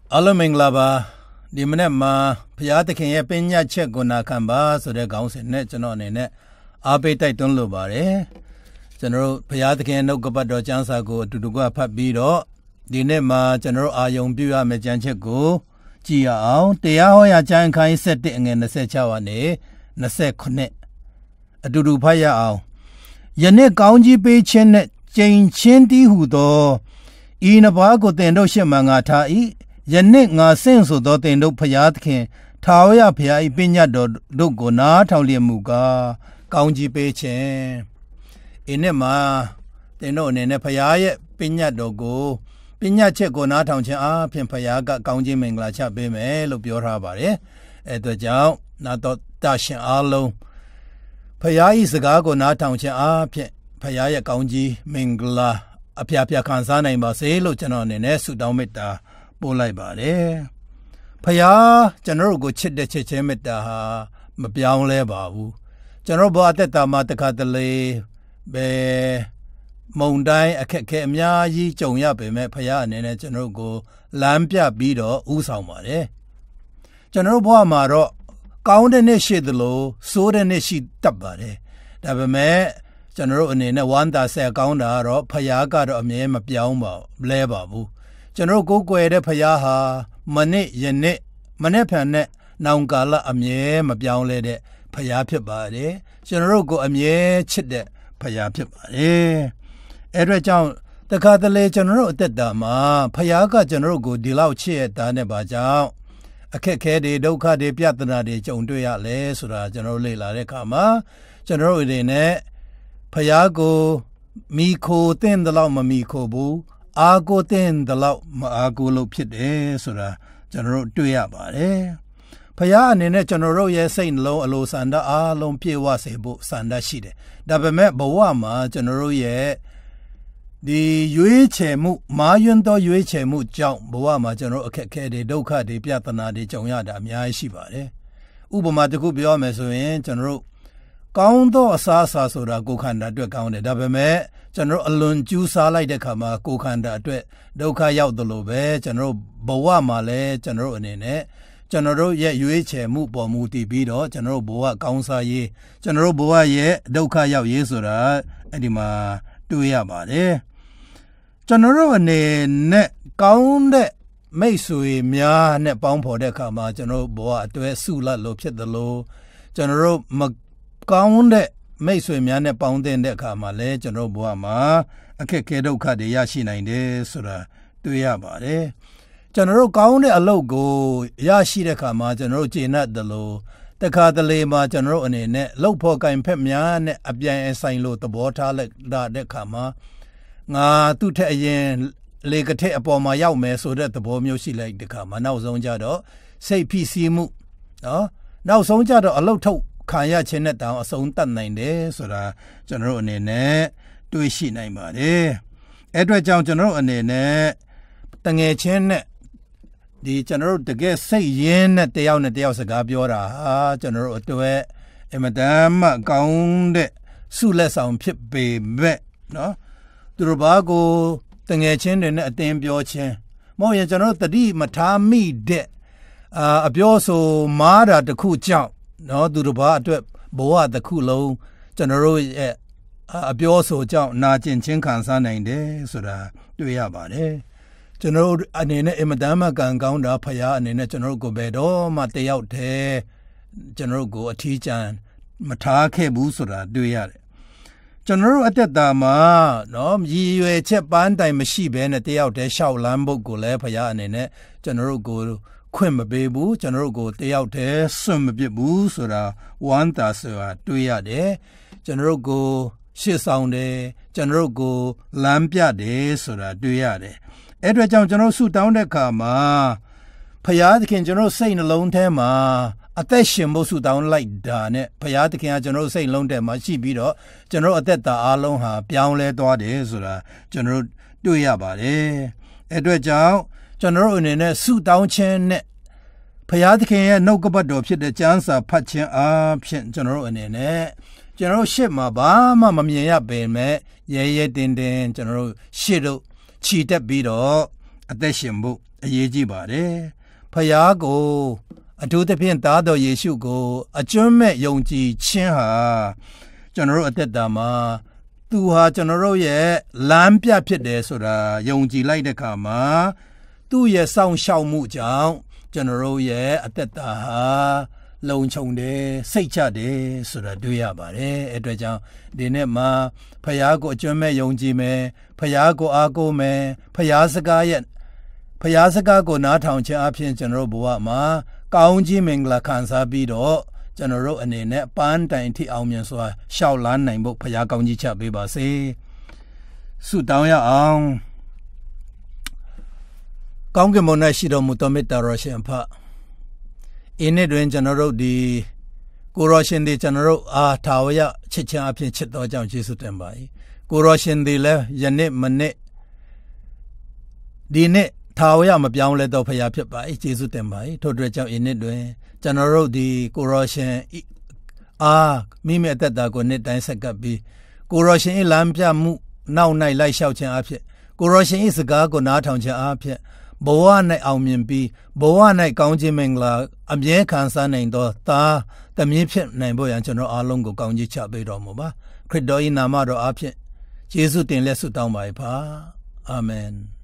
အားလုံးမင်္ဂလာပါဒီမနေ့မှာဘုရားသခင်ရဲ့ပညာချက်ကိုနာခံပါဆိုတဲ့ခေါင်းစဉ်နဲ့ကျွန်တော်အနေနဲ့အားပေးတိုက်တွန်းလိုပါတယ်ကျွန်တော်ဘုရားသခင်နှုတ်ကပတ်တော်ကျမ်းစာကိုအတူတကွဖတ်ပြီးတော့ဒီနေ့မှာကျွန်တော်အာယုံပြုရမယ့်ကျမ်းချက်ကိုကြည့်ရအောင်တရားဟောရာကျမ်းခန်း7အငယ်26ပါနေ29အတူတူဖတ်ရအောင်ယနေ့ကောင်းကြီးပေးခြင်းနဲ့ကြိမ်ချင်းတီးဟုသောဤနှစ်ပါးကိုသင်တို့ရှေ့မှငါထား၏ယနေ့ငါဆင့်ဆိုသောသင်တို့ဖျားသခင်ထာဝရဘုရား၏ပညတ်တော်တို့ကိုနားထောင်လျက်မူကားကောင်းကြီးပေးခြင်းဤနေ့မှာသင်တို့အနေနဲ့ဖျားရဲ့ပညတ်တော်ကိုပညတ်ချက်ကိုနားထောင်ခြင်းအားဖြင့်ဖျားကကောင်းကြီးမင်္ဂလာချပေးမယ်လို့ပြောထားပါတယ်အဲဒါကြောင့်နာတော်တရှင်အားလုံးဖျား၏စကားကိုနားထောင်ခြင်းအားဖြင့်ဖျားရဲ့ကောင်းကြီးမင်္ဂလာအပြားပြားခံစားနိုင်ပါစေလို့ကျွန်တော်အနေနဲ့ဆုတောင်းမေတ္တာပို့လိုက်ပါတယ်ဖယားကျွန်တော်တို့ကိုချစ်တဲ့ချစ်ချင်းမေတ္တာဟာမပြောင်းလဲပါဘူးကျွန်တော်ဘဝအသက်တာမှာတခါတလေပဲမုန်တိုင်းအခက်ခဲအများကြီးကြုံရပေမဲ့ဖယားအနေနဲ့ကျွန်တော်ကိုလမ်းပြပြီးတော့ဥဆောင်ပါတယ်ကျွန်တော်ဘဝမှာတော့ကောင်းတဲ့နေ့ရှိသလိုဆိုးတဲ့နေ့ရှိတတ်ပါတယ်ဒါပေမဲ့ကျွန်တော်အနေနဲ့ဝမ်းသာစရာကောင်းတာကတော့ဖယားကတော့အမြဲမပြောင်းပါလဲပါဘူးကျွန်တော်ကိုယ်ကွယ်တဲ့ဖယားဟာမနေ့ယနေ့မနေ့ဖန်နဲ့နောင်ကာလအမြဲမပြောင်းလဲတဲ့ဖယားဖြစ်ပါတယ်ကျွန်တော်ကိုအမြဲချစ်တဲ့ဖယားဖြစ်ပါတယ်အဲ့ဒါကြောင့်တခါတလေကျွန်တော်အသက်တာမှာဖယားကကျွန်တော်ကိုဒီလောက်ချစ်ရတာနဲ့ပါကြောင့်အခက်ခဲတွေဒုက္ခတွေပြဿနာတွေကြုံတွေ့ရလဲဆိုတာကျွန်တော်လေ့လာတဲ့အခါမှာကျွန်တော်အနေနဲ့ဖယားကိုမိခိုတဲ့လောက်မမိခိုဘူးအာကိုတဲ့လောက်မအာကိုလို့ဖြစ်တယ်ဆိုတာကျွန်တော်တို့တွေ့ရပါတယ်ဖယားအနေနဲ့ကျွန်တော်တို့ရဲ့စိတ်နှလုံးအလိုဆန္ဒအားလုံးပြည့်ဝစေဖို့ဆန္ဒရှိတယ်ဒါပေမဲ့ဘဝမှာကျွန်တော်တို့ရဲ့ဒီရွေးချယ်မှုမာယွန်းသောရွေးချယ်မှုကြောင့်ဘဝမှာကျွန်တော်အခက်အခဲတွေဒုက္ခတွေပြဿနာတွေကြုံရတာအများကြီးရှိပါတယ်ဥပမာတစ်ခုပြောမယ်ဆိုရင်ကျွန်တော်တို့ကောင်းသောအစားအစာဆိုတာကိုယ်ခန္ဓာအတွက်ကောင်းတယ်ဒါပေမဲ့ကျွန်တော်အလွန်ကျူးစားလိုက်တဲ့ခါမှာကိုယ်ခန္ဓာအတွက်ဒုက္ခရောက်သလိုပဲကျွန်တော်ဘဝမှာလည်းကျွန်တော်အနေနဲ့ကျွန်တော်ရဲ့ရွေးချယ်မှုပေါ်မူတည်ပြီးတော့ကျွန်တော်ဘဝကောင်းစားရေးကျွန်တော်ဘဝရဲ့ဒုက္ခရောက်ရေးဆိုတာအဲ့ဒီမှာတွေ့ရပါတယ်ကျွန်တော်အနေနဲ့ကောင်းတဲ့မိတ်ဆွေများနဲ့ပေါင်းဖော်တဲ့အခါမှာကျွန်တော်ဘဝအတွဲဆုလတ်လို့ဖြစ်သလိုကျွန်တော်မကောင်းတဲ့မိတ်ဆွေများနဲ့ပေါင်းတဲ့အခါမှာလည်းကျွန်တော်ဘဝမှာအခက်အခဲဒုက္ခတွေရရှိနိုင်တယ်ဆိုတာတွေ့ရပါတယ်ကျွန်တော်ကောင်းတဲ့အလုပ်ကိုရရှိတဲ့အခါမှာကျွန်တော်ကျေနပ်တယ်လို့တခါတလေမှာကျွန်တော်အနေနဲ့လှုပ်ဖို့ကင်ဖက်များနဲ့အပြိုင်အဆိုင်လို့သဘောထားလိုက်တဲ့အခါမှာငါသူ့ထက်အရင်လေကထက်အပေါ်မှာရောက်မယ်ဆိုတဲ့သဘောမျိုးရှိလိုက်တဲ့အခါမှာနောက်ဆုံးကြတော့စိတ်ဖိစီးမှုနော်နောက်ဆုံးကြတော့အလုပ်ထုတ်ခံရခြင်းနဲ့တောင်အဆုံးတတ်နိုင်တယ်ဆိုတာကျွန်တော်အနေနဲ့တွေးရှိနိုင်ပါတယ်အဲ့အတွက်ကြောင့်ကျွန်တော်အနေနဲ့တငယ်ချင်းနဲ့ဒီကျွန်တော်တကယ်စိတ်ရင်းနဲ့တယောက်နဲ့တယောက်စကားပြောတာဟာကျွန်တော်အတွက်အမတန်မှကောင်းတဲ့ဆုလက်ဆောင်ဖြစ်ပေမဲ့နော်သူတို့ဘာကိုတငယ်ချင်းတွေနဲ့အတင်းပြောခြင်းမဟုတ်ရင်ကျွန်တော်တတိမထားမိတဲ့အပြောဆိုမားတာတစ်ခုကြောင့်နော်သူတို့ဘာအတွက်ဘဝတစ်ခုလုံးကျွန်တော်တို့ရဲ့အပြောဆိုကြောင့်နာကျင်ချင်းခံစားနိုင်တယ်ဆိုတာတွေ့ရပါတယ်ကျွန်တော်တို့အနေနဲ့အမတန်မှကံကောင်းတာဖယားအနေနဲ့ကျွန်တော်တို့ကိုဘယ်တော့မှတယောက်တည်းကျွန်တော်တို့ကိုအထီးကျန်မထားခဲ့ဘူးဆိုတာတွေ့ရတယ်ကျွန်တော်တို့အသက်တာမှာနော်ရည်ရွယ်ချက်ပန်းတိုင်မရှိဘဲနဲ့တယောက်တည်းရှောက်လန်းဖို့ကိုလည်းဖယားအနေနဲ့ကျွန်တော်တို့ကိုခွင့်မပေးဘူးကျွန်တော်တို့ကိုတယောက်တည်းစွန့်မပစ်ဘူးဆိုတာဝမ်းသာဆိုတာတွေ့ရတယ်ကျွန်တော်တို့ကိုရှေ့ဆောင်တယ်ကျွန်တော်တို့ကိုလမ်းပြတယ်ဆိုတာတွေ့ရတယ်အဲ့အတွက်ကြောင့်ကျွန်တော်ဆုတောင်းတဲ့အခါမှာဖယားသခင်ကျွန်တော်စိတ်နှလုံးထဲမှာအသက်ရှင်ဖို့ဆုတောင်းလိုက်တာနဲ့ဖယားသခင်ကကျွန်တော်စိတ်လုံးထဲမှာရှိပြီးတော့ကျွန်တော်အသက်တာအားလုံးဟာပြောင်းလဲသွားတယ်ဆိုတာကျွန်တော်တွေ့ရပါတယ်အဲ့အတွက်ကြောင့်ကျွန်တော်အနေနဲ့ဆုတောင်းခြင်းနဲ့ဖယားသခင်ရဲ့နှုတ်ကပတ်တော်ဖြစ်တဲ့ကျမ်းစာဖတ်ခြင်းအားဖြင့်ကျွန်တော်အနေနဲ့ကျွန်တော်ရှေ့မှာဘာမှမမြင်ရပေမဲ့ရဲရဲတင်းတင်းကျွန်တော်ရှေ့တို့ခြိတက်ပြီးတော့အသက်ရှင်ဖို့အရေးကြီးပါတယ်ဖယားကိုအထူးသဖြင့်သားတော်ယေရှုကိုအကျွမ်းမဲ့ယုံကြည်ခြင်းဟာကျွန်တော်တို့အသက်တာမှာသူဟာကျွန်တော်တို့ရဲ့လမ်းပြဖြစ်တယ်ဆိုတာယုံကြည်လိုက်တဲ့အခါမှာသူ့ရဲ့စောင့်ရှောက်မှုကြောင့်ကျွန်တော်တို့ရဲ့အသက်တာဟာလုံခြုံတယ်စိတ်ချတယ်ဆိုတာတွေ့ရပါတယ်အဲ့အတွက်ကြောင့်ဒီနေ့မှာဖယားကိုအကျွမ်းမဲ့ယုံကြည်မယ်ဖယားကိုအားကိုးမယ်ဖယားစကားကိုနားထောင်ခြင်းအပြင်ကျွန်တော်တို့ဘဝမှာကောင်းကြီးမင်္ဂလာခံစားပြီးတော့ကျွန်တော်တို့အနေနဲ့ပန်းတိုင်ထိအောင်မြင်စွာရှောက်လန်းနိုင်ဖို့ဖယားကောင်းကြီးချပေးပါစေဆုတောင်းရအောင်ကောင်းကင်ဘုံ၌ရှိတော်မူသောမေတ္တာတော်ရှင်ဖအင်းနဲ့တွင်ကျွန်တော်တို့ဒီကိုရောရှင်ဒီကျွန်တော်တို့အားထာဝရချစ်ခြင်းအပြင်ချစ်တော်ကြောင့်ယေရှုတင်ပါ၏ကိုရောရှင်ဒီလည်းယနေ့မနေ့ဒီနေ့ထာဝရမပြောင်းလဲတော့ဖရာဖြစ်ပါ၏ယေရှုတင်ပါ၏ထို့အတွက်ကြောင့်အင်းနဲ့တွင်ကျွန်တော်တို့ဒီကိုရောရှင်မိမိအသက်တာကိုနှစ်တိုင်းဆက်ကပ်ပြီးကိုရောရှင်၏လမ်းပြမှုနောက်၌လိုက်လျှောက်ခြင်းအဖြစ်ကိုရောရှင်၏စကားကိုနားထောင်ခြင်းအဖြစ်ဘဝ၌အောင်မြင်ပြီးဘဝ၌ကောင်းခြင်းမင်္ဂလာအမြဲခံစားနိုင်သောသားသမီးဖြစ်နိုင်ဖို့ရန်ကျွန်တော်အားလုံးကိုကောင်းကြီးချပေးတော်မူပါခရစ်တော်၏နာမတော်အဖြစ်ယေရှုတင်လက်ဆုတောင်းပါ၏ပါအာမင်